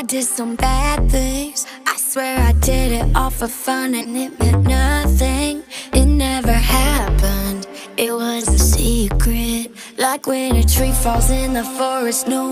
did some bad things. I swear I did it all for fun, and it meant nothing. It never happened, it was a secret. Like when a tree falls in the forest, no